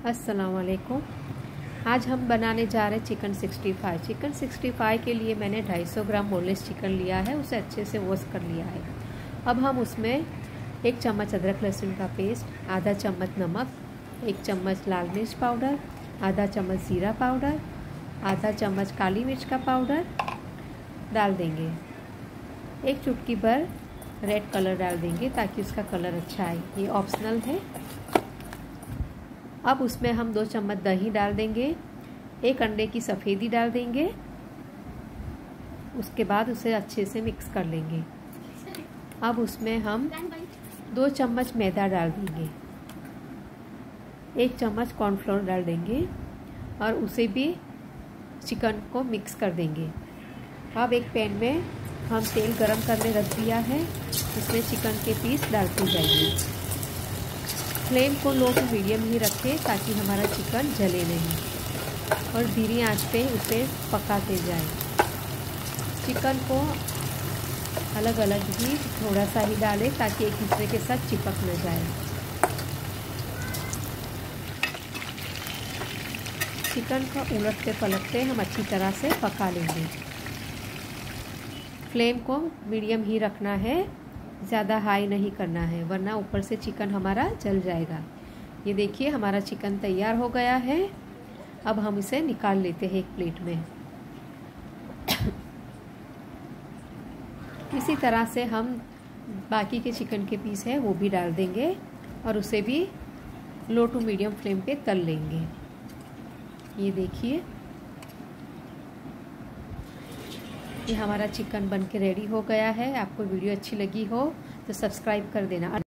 अस्सलाम वालेकुम। आज हम बनाने जा रहे हैं चिकन 65। चिकन 65 के लिए मैंने 250 ग्राम बोनलेस चिकन लिया है, उसे अच्छे से वॉश कर लिया है। अब हम उसमें 1 चम्मच अदरक लहसुन का पेस्ट, आधा चम्मच नमक, 1 चम्मच लाल मिर्च पाउडर, आधा चम्मच ज़ीरा पाउडर, आधा चम्मच काली मिर्च का पाउडर डाल देंगे। 1 चुटकी भर रेड कलर डाल देंगे ताकि उसका कलर अच्छा आए, ये ऑप्शनल है। अब उसमें हम 2 चम्मच दही डाल देंगे, 1 अंडे की सफ़ेदी डाल देंगे। उसके बाद उसे अच्छे से मिक्स कर लेंगे। अब उसमें हम 2 चम्मच मैदा डाल देंगे, 1 चम्मच कॉर्नफ्लोर डाल देंगे और उसे भी चिकन को मिक्स कर देंगे। अब एक पैन में हम तेल गरम करने रख दिया है, उसमें चिकन के पीस डालते जाइए। फ्लेम को लो टू मीडियम ही रखें ताकि हमारा चिकन जले नहीं, और धीमी आंच पे उसे पकाते जाएं। चिकन को अलग अलग ही थोड़ा सा ही डालें ताकि एक दूसरे के साथ चिपक न जाए। चिकन को उलटते पलटते हम अच्छी तरह से पका लेंगे। फ्लेम को मीडियम ही रखना है, ज़्यादा हाई नहीं करना है वरना ऊपर से चिकन हमारा जल जाएगा। ये देखिए हमारा चिकन तैयार हो गया है। अब हम इसे निकाल लेते हैं एक प्लेट में। इसी तरह से हम बाकी के चिकन के पीस है वो भी डाल देंगे और उसे भी लो टू मीडियम फ्लेम पे तल लेंगे। ये देखिए ये हमारा चिकन बन के रेडी हो गया है। आपको वीडियो अच्छी लगी हो तो सब्सक्राइब कर देना।